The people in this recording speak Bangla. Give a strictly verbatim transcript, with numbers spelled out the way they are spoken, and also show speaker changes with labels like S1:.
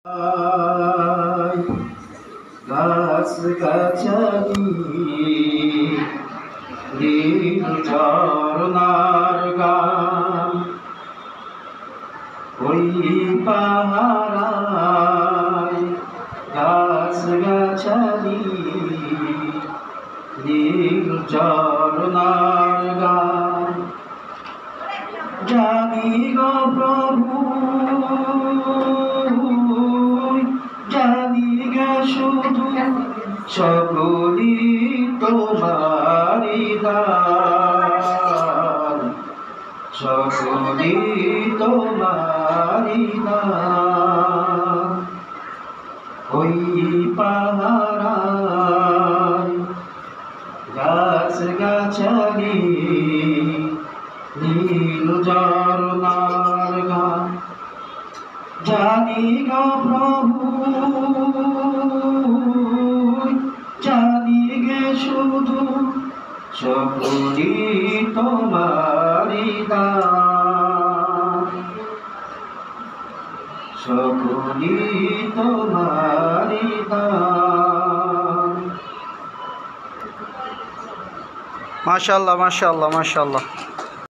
S1: গাছ গাছালি নীল ঝরনার গান ওই পাহাড়ায় গাছ গাছালি নীল ঝরনার গান জানি গো প্রভু জানি গে শুধু সকলি তোমারি দান সকলি তোমারি দান ওই পাহাড়ায় গাছ গাছালি নীল ঝরনার গান জানি গো প্রভু জানি গে শুধু সকলি তোমারি দান সকলি তোমারি দান।
S2: মাশাআল্লাহ মাশাআল্লাহ মাশাআল্লাহ।